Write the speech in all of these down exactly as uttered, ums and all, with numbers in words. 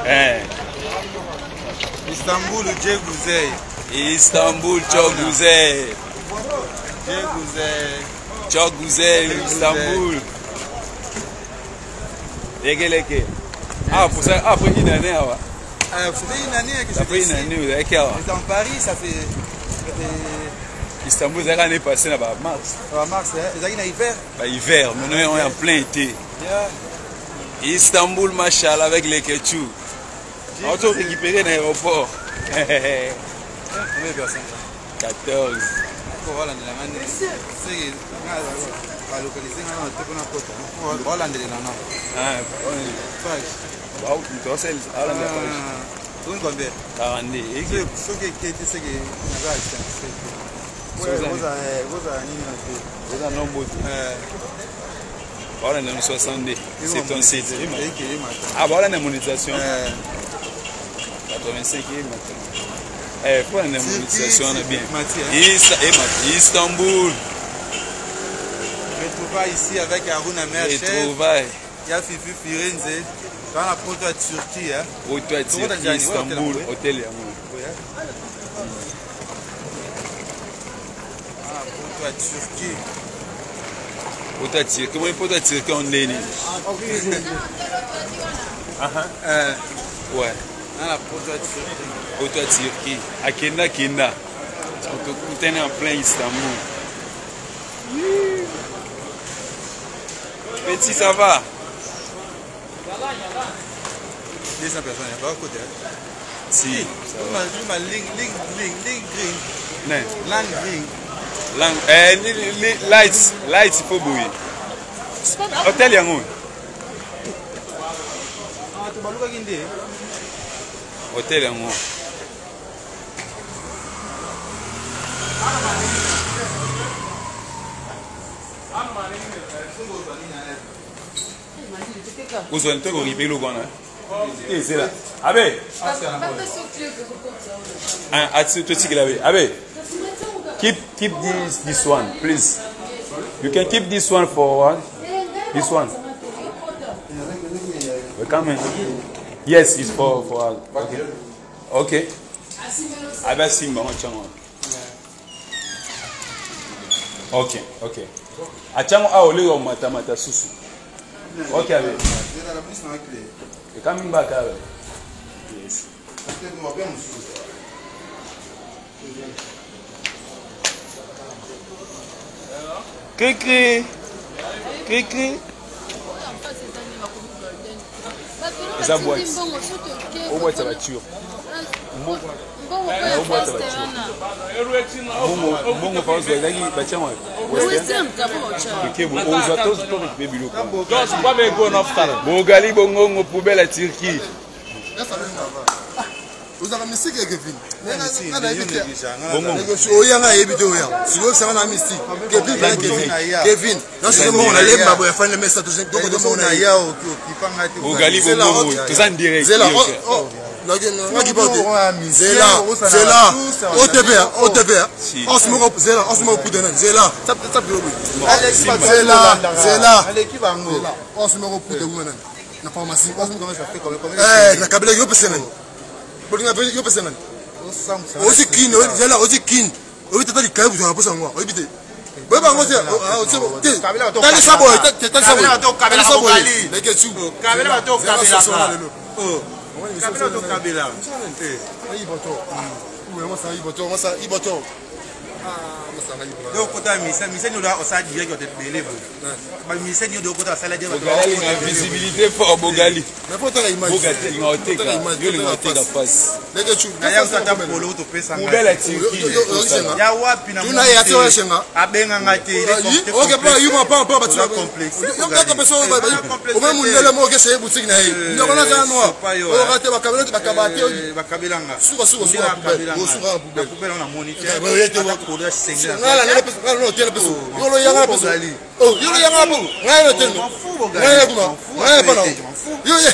Eh. Istanbul, Dieu vous aide. Istanbul, çok güzel. Dieu vous aide. Çok güzel, Istanbul. Leke leke. Ah, pour ça, après une année, ah, ça fait une année que je ça fait une année, vous avez qu'à. Dans Paris, ça fait. Istanbul, ça l'année passée, là-bas, mars. En mars, c'est en hiver. Bah, hiver, maintenant on est en plein été. Yeah. Istanbul, machallah, avec leketchou. On peut récupérer dans l'aéroport. Combien de personnes? quatorze. Voilà, on a c'est pas localisé, on a tout un peu. Voilà, on est Ah, bon. wow, tu as celle, ah, là, Vous combien? quarante. Et que ce qui est ce qui est vous avez vous avez vous avez nombre. Voilà, on est soixante-deux. soixante-sept. Ah, voilà la monétisation. quatre-vingt-cinq maintenant. Eh, pour la monétisation, on a bien. Istanbul. Retrouvailles ici avec arouna. Retrouvailles. Il y a Fifi Firenze. Dans la porte de Turquie. Hôtel Turquie, Istanbul, hôtel Yamour. Ah, porte de Turquie. Hôtel Turquie, comment il peut être Turquie en ligne? Ouais. Dans la porte de Turquie. Hôtel Turquie. À Kenda Kenda. On est en plein Istanbul. Petit, ça va? deux cents personnes, il n'y a pas à côté. Si. Tu m'as ligne, ligne, ligne, ligne green. Non. Langue green. Langue. Eh, lights. Lights, il faut bouillir. Hôtel Yangon. Ah, tu vas le regarder. Hôtel Yangon. Vous avez un peu de ribé le gana. Et c'est là. Abe. Ah, ah, tu sais qu'il avait. Abe. Keep, keep this, this one, please. You can keep this one for what? This one. We come in. Yes, it's for for. Okay. Okay. Abe simba machango. Okay, okay. Achango a ole o mata mata susu. Okay, Abe. You coming back, Abe? Yes. Kiki, Kiki. Ça boîte. Au boîte, ça va tuer. Au boîte, ça va tuer. Bon, on pense que là, il va tuer moi. Ok, bon, on va tous tous les bébés locaux. Donc, c'est pas bien bon after. Bogali, bongo, poubelle à Turquie. Vous avez mis Kevin. Bongo. Oh, il y a un vidéo. Si vous savez, on a mis Kevin. Kevin. Kevin. Non, c'est bon, on a les mabouilles. Enfin, le message, donc, de mon aïe. Bogali, bongo, tout ça en direct. C'est là. C'est là. C'est là. O T P. O T P. On se met au c'est là. On se met au coup de nez. C'est là. C'est là. C'est là. On se met au coup de nez. La pharmacie. On se met au coup de nez. Eh, la cabine, il y a personne. Porque na frente eu pensando. Hoje kin, hoje lá, hoje kin. Hoje tá de caiu, já passou uma. Hoje bite. Vai para você. Ah, você. Cabelo tá de sabor, tá tá sabor. Cabelo tá cabelo sabor ali. Leketchou. Cabelo tá cabelo. Oh. Cabelo tá cabelo. Aí botou. Ué, mas aí botou, mas aí botou. Donc, quand tu as mis ça, nous avons ça direct dans le délai. Mais ça, nous avons ça là. Bogali, il y a une visibilité pour Bogali. Mais pour ta image. Bogali, il y a une image. Il y a une face. Leketchou. Il y a un certain polo de pesa. Poubelle à Turquie. Il y a wapi na. Tu n'as pas été chez moi. Abenga ngate. Ok, pas you pas pas pas tu as complexe. Il y a personne au même le mot que c'est boutique na. Il y a un noir. On rate ba kabela ba kabate. Ba kabelanga. Suka suka suka poubelle. Suka poubelle. Poubelle on a moniteur. Poubelle cinq. Ngala na pesa ngala no tele pesa. Yo lo yanga pesa. Oh, yo lo yanga pesa. Ngala no tele. Ngala kuma. Ngala pa no. Yo ye.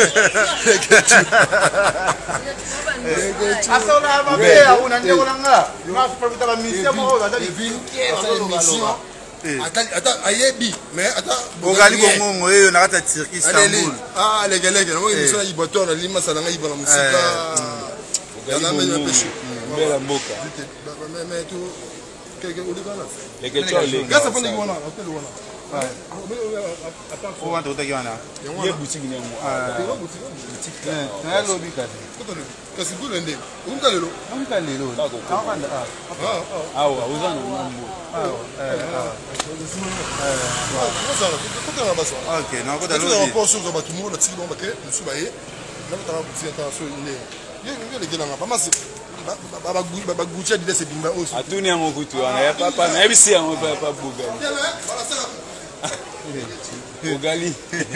Asona ba be auna ndio langa. Mas profita ba mission mo da di mission. Attends, ayebi, mais attends. Bogali bongo yo na kata Turquie Istanbul. Ah, les gars, les gars, moi ils sont iboto na lima salanga ibona musika. Yana mena pêche. Bela mboka. Mais mais tout quelqu'un au Liban là. Les gars, les gars ça fait les wana, hôtel wana. Ouais. Faut vendre au Tagiana. Il y a boutique ni mo. Ah, boutique. Na lobby ka. Kasi kulende. Umka lelo. Umka lelo. Ah, ah. Ah, wa uzana mambo. Ah, eh. Ah, OK, na ko da lobby. Tu rapport sur ba tout monde, tu bon ba ke, musu ba ye. Na ko ta boutique attention ile. Ye ngele gela ngapa masi. Baba baba gucha dile se bimba osu. Atuni yango kutu ana ya papa na ebisi yango papa bugali. Bugali.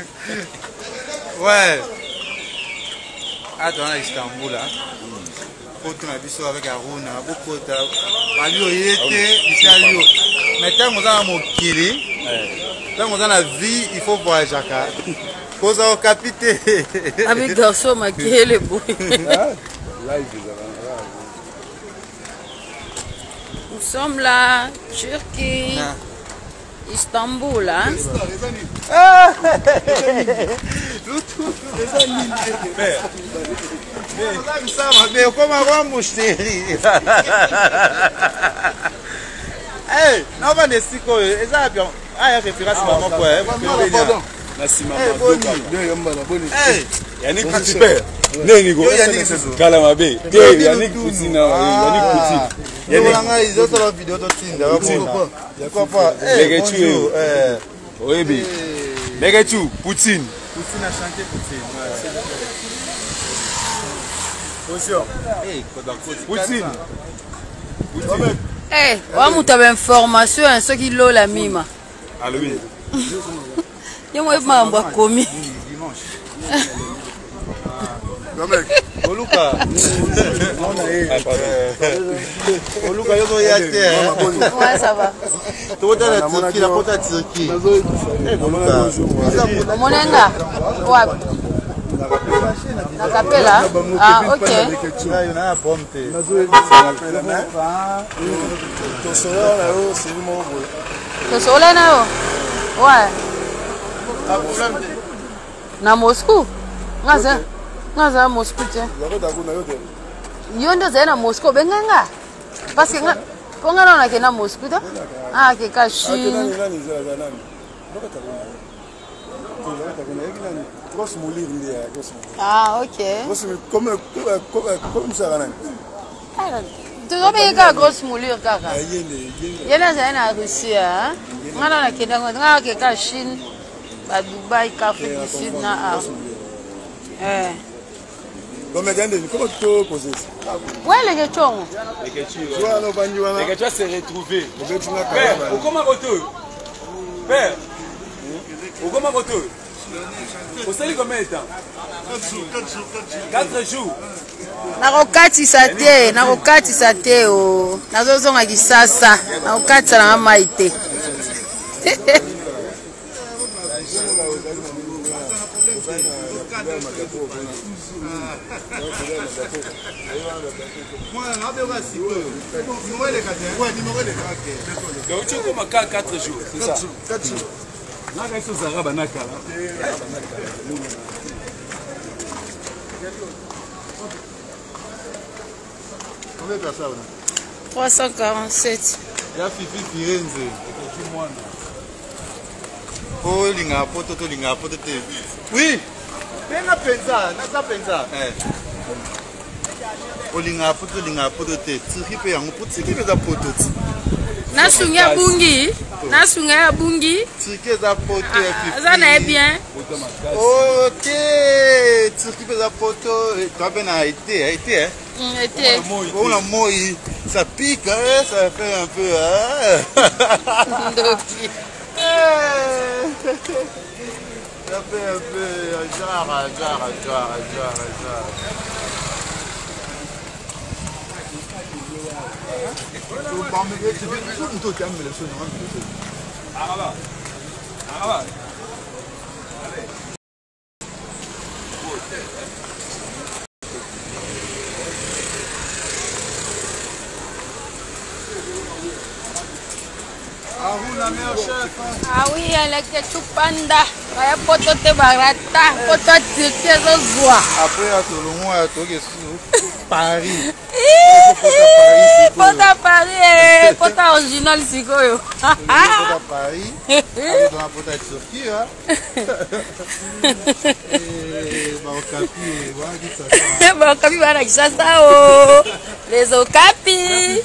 Ouais. Attends, à Istanbul là. Photo na biso avec arouna, beaucoup ta. Alio yete, isalio. Mais tant qu'on a mon kili, tant qu'on a la vie, il faut voyager car. Cause au capité. Avec garçon maquillé les boys. Nous sommes là, Turquie, Istanbul, hein? Ah! Mais comment va mon chéri? Hey, non va ne siko, eza bien. Ah, ya référence maman quoi. Pardon. Merci maman. Hey, Yannick super. Neni go. Kala mabe. Yannick Poutine, Yannick Poutine. Yannick, ils ont la vidéo de Tinder. Pourquoi pas? Leketchou. Eh. Oyebi. Leketchou, Poutine. Poutine a chanté Poutine. Poutine. Eh, wa muta ba information en ce qui lo la mima. Allô oui. Yo mo ma mba komi. Oluka. Oluka yo zo yate. Ouais, ça va. Tu vas la Turquie, la porte à Turquie. Monenga. Ouais. Nakapela. Ah, OK. Là, il y en a un pomme. Tosola na yo. Ouais. Na Moscou. Ngaza. Ngaza Moscou te. Yo ndo za na Moscou benga. Parce que nga ponga na ke na Moscou ta. Ah, ke ka Chine. Ah, OK. Comme comme ça là. Tu vas payer ka grosse moulure kaka. Yena za na Russie hein. Ngana na kenda ngana ke ka Chine. Ba Dubai ka Afrique du Sud na ah. Eh. Comment comment tu causes ça? Ouais, les ghettos. Les ghettos s'est retrouvé. Père, au comment retour? Père, au comment retour? Au salut combien de temps? quatre jours. Nakokatisa te, nakokatisa te o. Nazozonga kisasa. Nakokatisa na maite. Donc tu commences à quatre jours, c'est ça? quatre jours. Là, il faut que tu aies Combien de personnes? trois cent quarante-sept. Il y a Fifi Firenze. Oh, il y a un pote, il y a un pote. Oui! Penga penza, nasa penza. Eh. Olinga pote, olinga pote te. Tsiki pe yango pote, tsiki za pote. Nasunga bungi, nasunga bungi. Tsiki za pote Fifi. Ça n'est bien. OK. Tsiki pe za pote, toi ben a été, a été hein. Mm, été. On a moi, ça pique hein, ça fait un peu hein. Ndoki. Ça fait un peu genre, genre, genre, genre, genre. Araba. Araba. Arouna. Ah oui, leketchou panda. Kaya poto te barata, poto tirki ezozwa. Après à Tolongo à Togo Paris. Poto Paris, poto original sikoyo. Poto Paris. Avec dans la poto Turquie hein. Et ba okapi, wa ki ça. Ba okapi bana kisasa oh. Les okapi.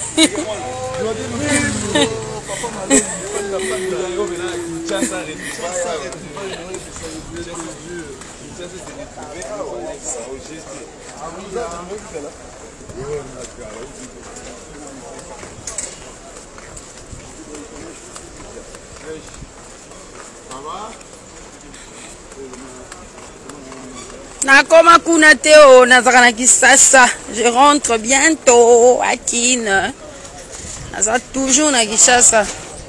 Nakoma kuna teo nazaka na Kisasa. Je rentre bientôt à Kin. Naza toujours na Kisasa.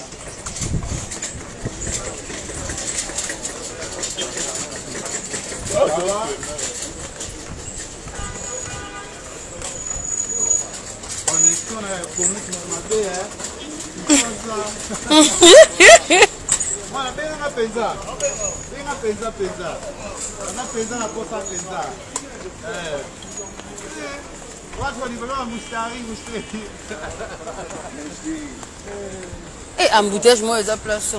Mwana benga nga penza. Benga penza penza. Na penza na kosa penza. Eh. Watu walivyoa mustari mustari. Eh, embouteillage moi eza place.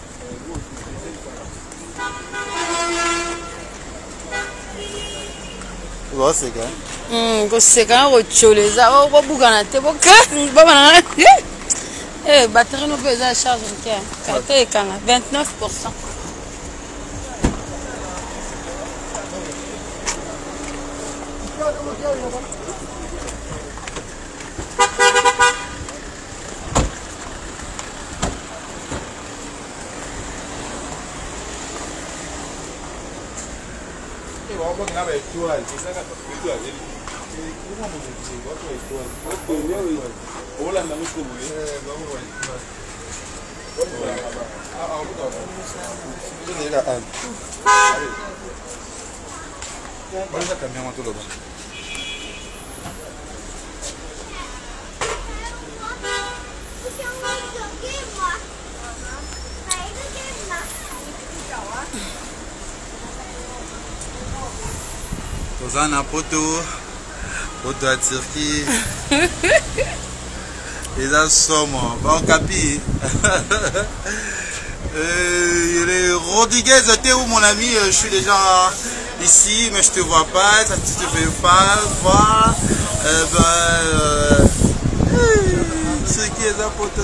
Wa seka. Hmm, ko seka rocholeza. Oh, ko bugana te boka. Baba na. Eh, batterie no peut eza charge nke. Kate ekanga vingt-neuf pour cent. Tozana poto, poto à Turquie. Les assommes, bon capi. Euh, les Rodriguez, t'es où mon ami? Je suis déjà ici, mais je te vois pas, ça tu te fais pas voir. Euh, ben, euh, Turquie, les apoto,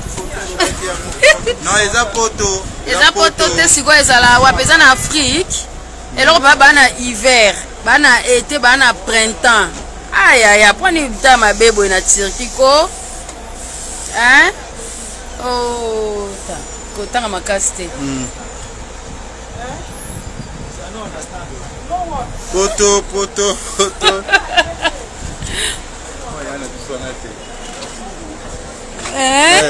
non, les apoto. Les apoto, c'est quoi ça là? Ouais, en Afrique. Et là, on va en hiver, en été, en printemps. Aïe aïe, après on ma bébé en Turquie, quoi? Hein? Oh, ta, ma caste. Poto, poto, poto. Hein?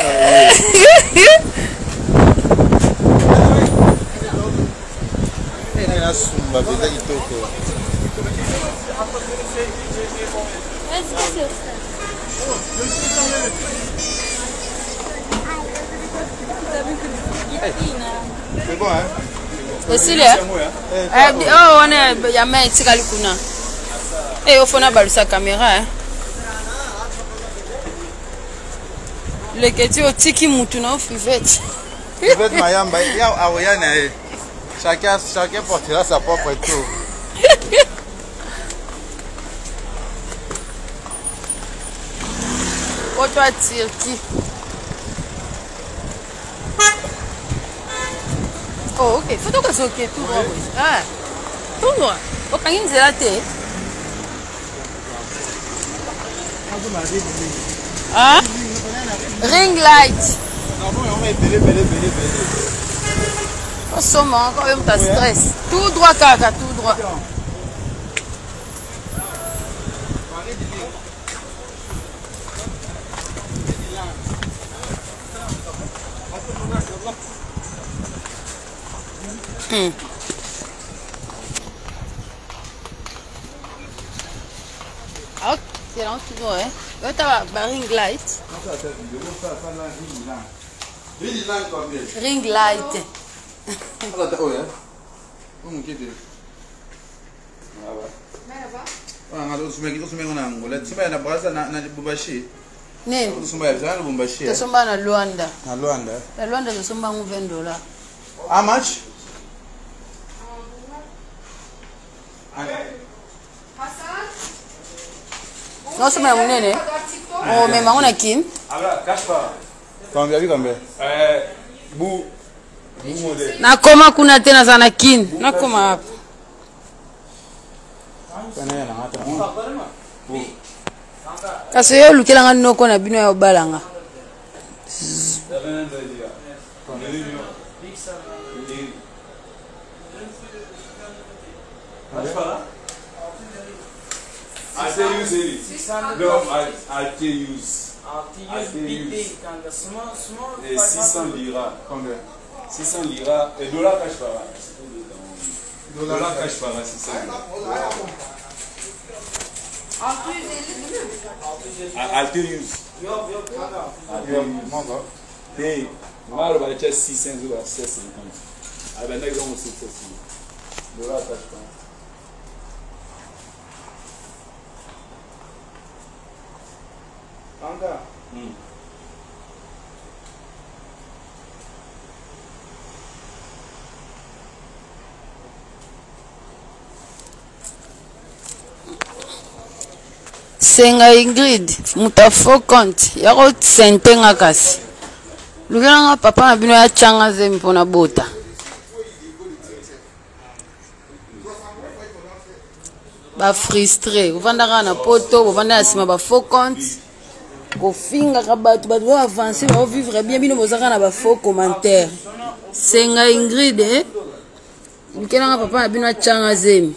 C'est bon, hein? Aussi là? Oh, on est. Il y a main ici, Kalikuna. Et au fond, on a balu sa caméra. Leketchou au tiki moutuna au fivette. Fivette Mayamba, il y a Aoyana. Chacun, chacun portera sa propre tour. Oh, toi, Turquie. Oh, ok. Faut que c'est ok, tout droit. Ah, tout droit. Ok, il y a une zélate. Ah? Ring light. Oh, somme, quand même, t'as stress. Tout droit, caca, tout droit. Hmm. Ah, c'est là, tu vois, hein. Là, tu as un ring light. Ring light. Oh yeah. Oh mon Dieu. Ah ngalo usumeki usumeki na ngola tsima na brasa na na bubashi. Ne. Usumba ya na bubashi. Tosomba na Luanda. Na Luanda. Na Luanda tosomba vingt dollars. How much? Non c'est ma munene. Oh mais ma on a kin. Abla cache pas. Combien vu combien? Eh bu Na koma kuna tena sana kin. Na koma hapo. Kana na hata. Kasi yo lukela nga noko na bino ya balanga. I say use it. No, I I te use. I te use. Et six cents lira. Combien? six cents lira. Et dollar cash para. Dollar cash para six cents lira. I te use. Yok yok kanka. Yok manga. Hey, mal va être six cents ou sept cents cinquante. Ah ben next on six cents. Dollar cash para. Kanka. Hmm. Senga Ingrid, muta faux compte. Yako sentenga kasi. Lugela nga papa na bino ya changa zemi pona bota. Ba frustré, uvandaka na poto, uvanda na sima ba faux compte. Ko finga ka batu batu ba avancer, ba vivre bien bino bozaka na ba faux commentaire. Senga Ingrid, eh. Lugela nga papa na bino ya changa zemi.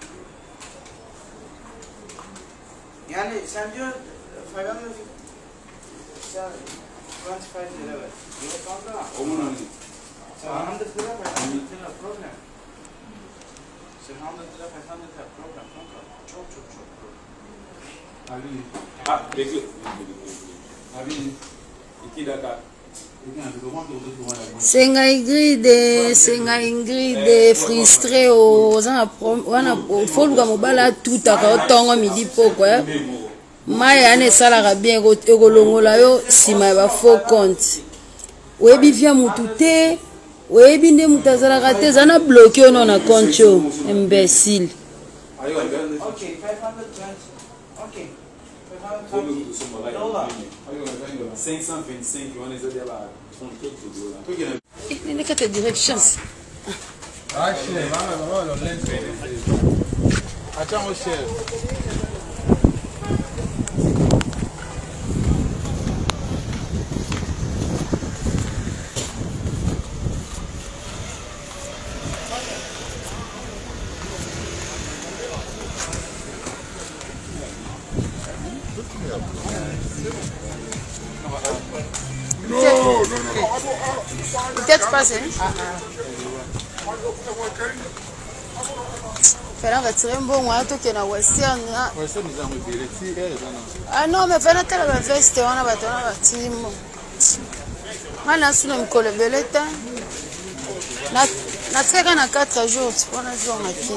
Yani sen diyor faydalı sen twenty-five lira ver. Yok kanka. O mu nani? Sen one hundred lira ver. one hundred lira problem. Sen one hundred lira five hundred lira problem kanka. Çok çok çok problem. Abi. Ah, bekle. Abi. iki dakika. Senga Ingrid, Senga Ingrid, frustré o zana wana foluka mobala tuta ka otongo midi poko eh. Mai ane sala bien ekolongola yo sima ya ba faux compte. Oyebi via mutu te, oyebi nde mutu azalaka te zana bloqué ono na compte yo, imbécile. Okay, five hundred twenty. Okay. five hundred twenty dollars. cinq cent vingt-cinq, on est allé là. Il n'est qu'à te direction. Ah, chef, on va le Attends, au chef. Peut-être pas, hein? Fais-la retirer un bon mois, tout qui est dans Western. Ah non, mais fais-la telle veste, on a battu, on a battu. On a su le colobelette. Na très grand à quatre jours, on a joué en maquille.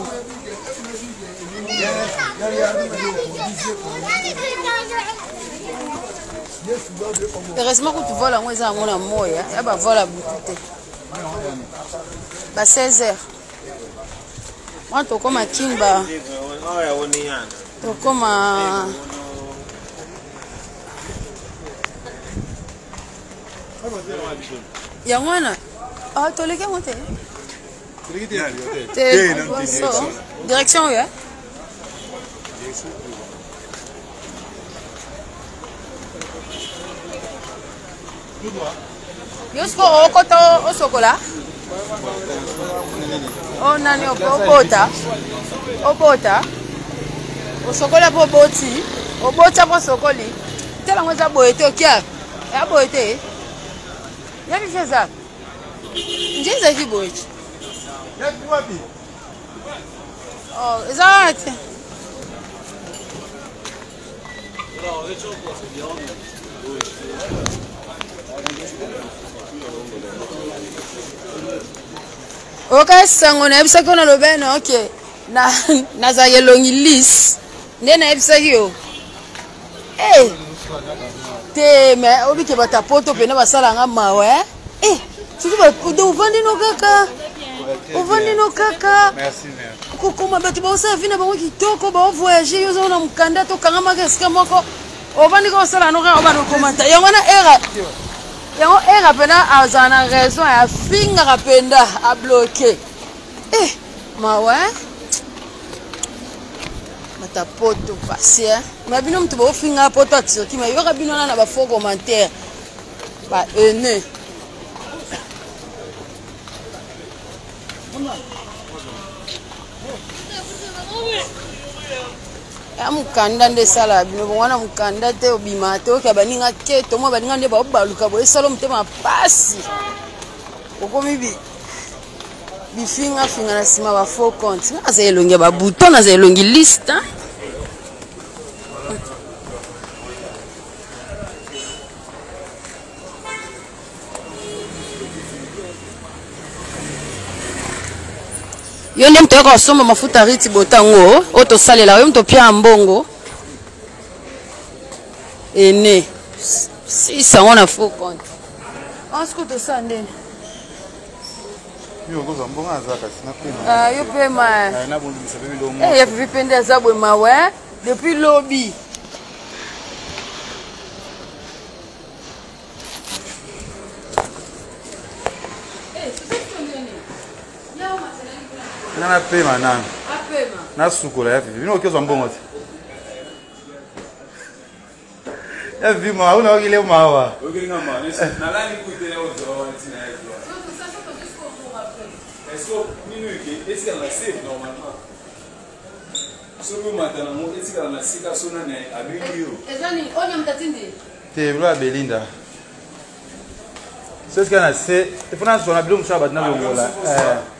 Heureusement que tu voles à moi, ça mon amour, ya ba vola beaucoup. Ba seize heures. Moi to comme à Kimba. To comme à Yangwana. Ah to leke monter. Direction ya. Yosko okoto osokola. Oh nani obota. Obota. Osokola po boti. Obota po sokoli. Tela ngoza boete okia. Ya boete. Ya mi feza. Njeza ki boete. Ya kwapi? Oh, exact. Ok, sango na ebisa kona lobena, ok. Na na za yelongi lis. Ne na ebisa yo. Eh. Te me obi ke bata poto pena basala nga mawe. Eh, tu vas do vandi no kaka. O vandi no kaka. Merci merci. Ko kuma batu ba osa vina ba kitoko ba voyager yo zo na mukanda to kanga makeska moko. O vandi ko sala no ka o ba no komanta. Yango na era. Yango era pena azana raison ya finga rapenda a bloquer. Eh, mawe. Mata poto passer. Ma bino mtu ba finga poto atiki ma yo ka bino na ba faux commentaire. Ba ene. Ya mukanda nde sala bino bwana mukanda te obima te oka baninga keto mo baninga nde ba obaluka bo esalo mutema pasi okomi bi bifinga finga na sima ba faux compte aza elongi ba bouton aza elongi liste yo nde mto yako somba mafuta riti botango oto salela yo mto pia mbongo ene si sango na faux compte on sco to sande yo goza mbongo azaka sina pema ah yo pema na bondisa bebe lo mo eh ya vipende azabwe mawe depuis lobby na pema nani apema na sukola ya vivi bino kezo mbongo ti ya vivi ma una okile mawa okile ngama na lani kuitele ozo wantina ya vivi est-ce que minu ke est-ce qu'elle a save normalement sobi matana mo est-ce qu'elle a sika sona ne abinyo ezani onya mtatindi te blo Belinda c'est ce qu'elle a c'est il faut na sona bilo msaba na longola eh